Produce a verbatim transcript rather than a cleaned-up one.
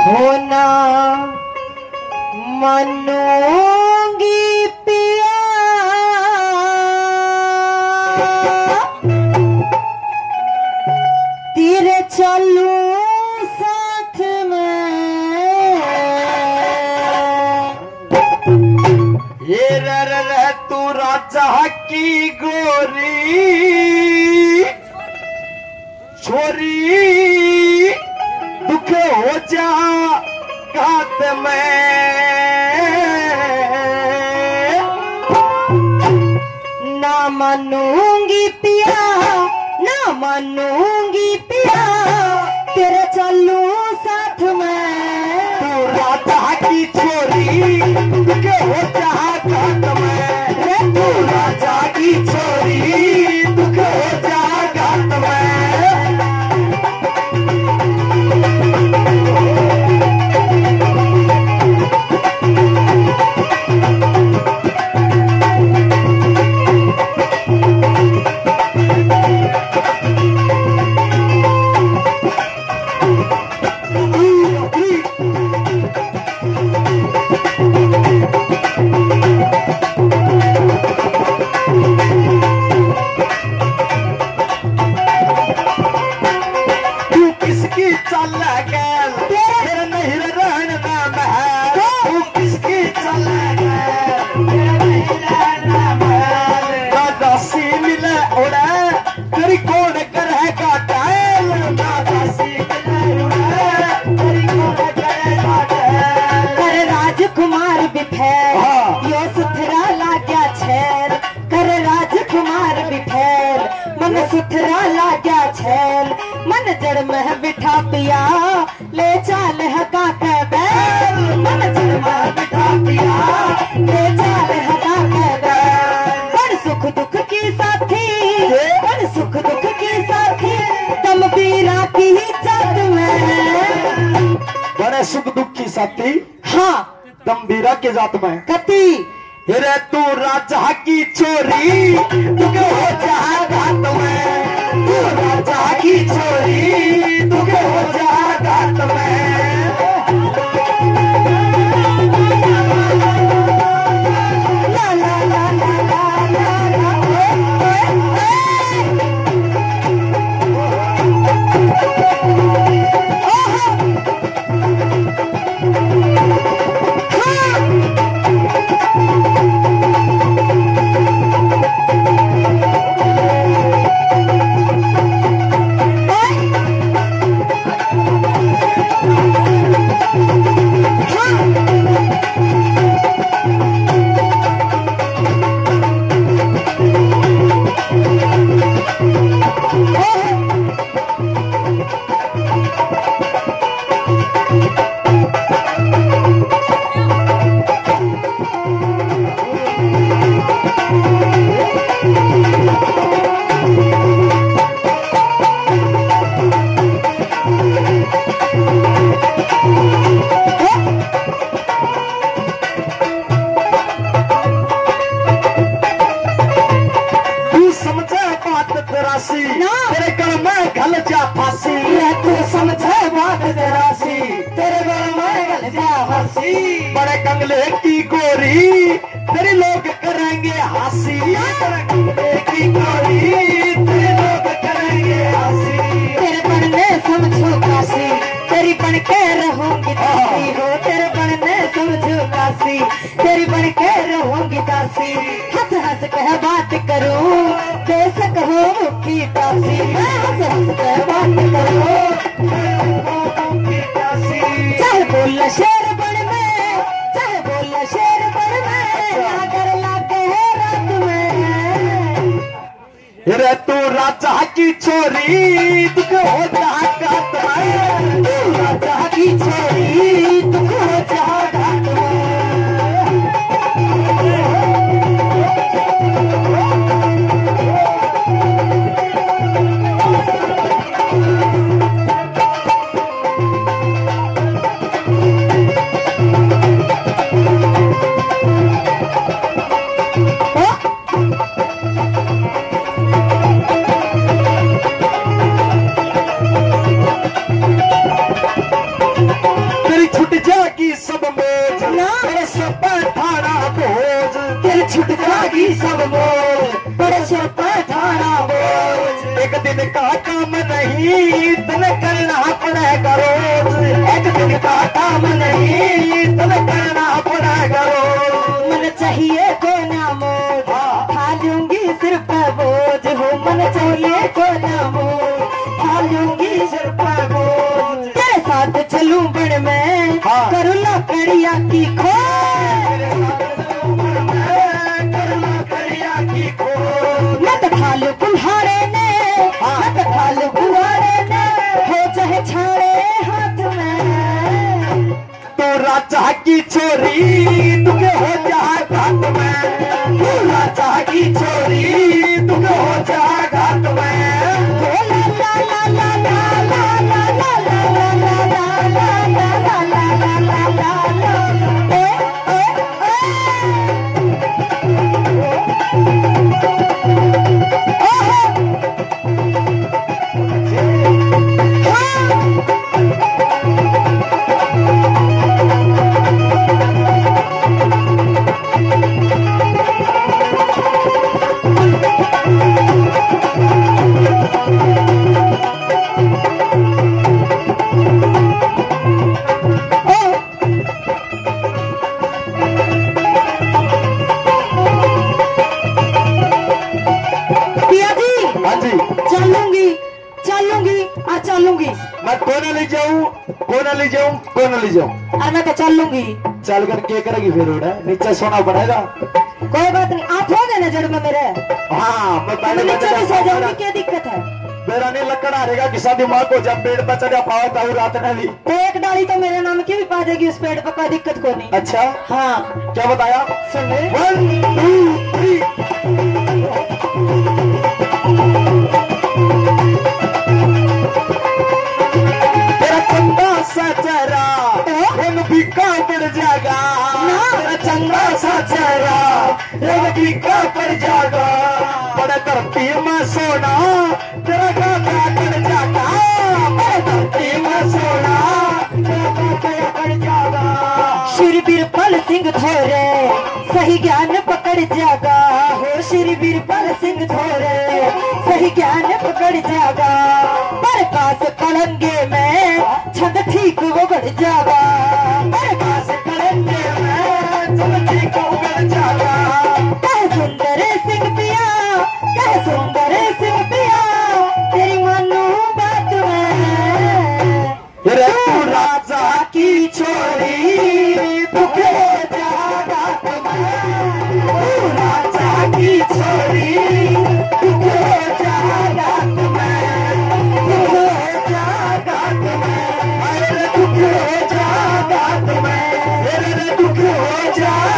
होना मनोगी पिया तेरे चलू साथ में ये रह रह तू राजा की गोरी छोरी दुख हो जा घात में ना मानूंगी पिया ना मानूंगी पिया तेरे चलू साथ में तू राजा की छोरी दुख हो जा घात में तू राजा की छोरी दुख हो जा घात में सुथरा लाग्या छैल मन जड़ में बिठा पिया ले चाल हका के बैल मन जड़ में बिठा पिया ले चाल हका के बैल बड़ सुख दुख की साथी बड़ सुख दुख की साथी तम पीरा की जात में बड़े सुख दुख की साथी हाँ दमबीरा के जात में कती रे तू राजा की छोरी दुख हो जा घात में तू राजा की छोरी दुख हो जा घात में ला ला ला ला ला ला ला तेरे घर में घल जा फांसी तू समझे बात तेरासी तेरे घर में घल जा फांसी बड़े कंगले की गोरी तेरे लोग करेंगे हंसी बड़े कंगले की गोरी तेरे लोग करेंगे हंसी तेरे बनने समझो काशी तेरी बन के रहूंगी दासी हो तेरे बनने समझो काशी तेरी बन के रहूंगी दासी हंस हंस कह बात करूं बेशक हो मुखी दासी मैं हंस हंस कह बात करूं चाहे बोल शेर बन में चाहे बोल शेर बन में अगर लागे रात में रे तू राजा की छोरी दुख हो जा घात में तू राजा की छोरी दुख हो जा घाट में दिन करना पड़ेगा रोज, एक दिन का काम नहीं दिन करना पड़ेगा रोज। मन चाहिए को ना मोज, खा लूंगी सिर पर बोझ हो। मन चाहिए को ना मोज, खा लूंगी सिर पर बोझ। तेरे साथ चलूं बड़ में, हाँ। करूँ लकड़िया की खोज, मैं तो खा लूं कुल्हाड़े ने, मैं तो खा लूं कुल्हाड़े ने, हो चाहे छाड़े हाथ में। तो राजा की छोरी तुझे हो जाए घाट में, तू राजा की छोरी तुझे हो जाए घाट में। ओ ला ला ला ला ला ला ला ला ला ला ला ला ला ला ला ला ला। ए ए चलूंगी चलूंगी आ चलूंगी। मैं कौन ले जाऊं कौन ले जाऊं कौन ले जाऊं और मैं तो चलूंगी। चल कर क्या करेगी फिर उड़ा नीचे सोना पड़ेगा। कोई बात नहीं, आप हो गए ना जड़ में मेरे। हाँ मैं पहले मैं नीचे भी सो जाऊंगी, क्या दिक्कत है। मेरा नहीं लकड़ा रहेगा किसा दिमाग को जब पेड़ पर चढ़ा पावा था रात ने भी। तो एक डाली तो मेरे नाम की भी पा जाएगी उस पेड़ पर, कोई दिक्कत को नहीं। अच्छा हाँ क्या बताया सुन ले। One two three. तेरा चंदा सा चेहरा रंग फीका पड़ जाएगा, तेरा चंदा सा चेहरा रंग फीका पड़ जाएगा। बड़े धरती में सोना तेरा गाता पड़ जाएगा, बड़े धरती में सोना तेरा गाता पड़ जाएगा। श्री बीरबल सिंह थोरे सही ज्ञान पकड़ जागा हो। श्री बीरबल सिंह थोरे सही ज्ञान पकड़ जागा। पर पास कलंगे में छंद ठीक वो बढ़ जागा। पर पास कलंगे में छंद ठीक वो बढ़ जागा। कह सुंदर सिंह पिया, कह सुंदर सिंह पिया, तेरी मानू बात में। तेरे तू राजा की छोरी दुख हो जाएगा तुम्हें, तू राजा की छोरी दुख हो जाएगा तुम्हें, दुख हो जाएगा तुम्हें, अरे दुख हो जाएगा तुम्हें, अरे दुख हो जाएगा।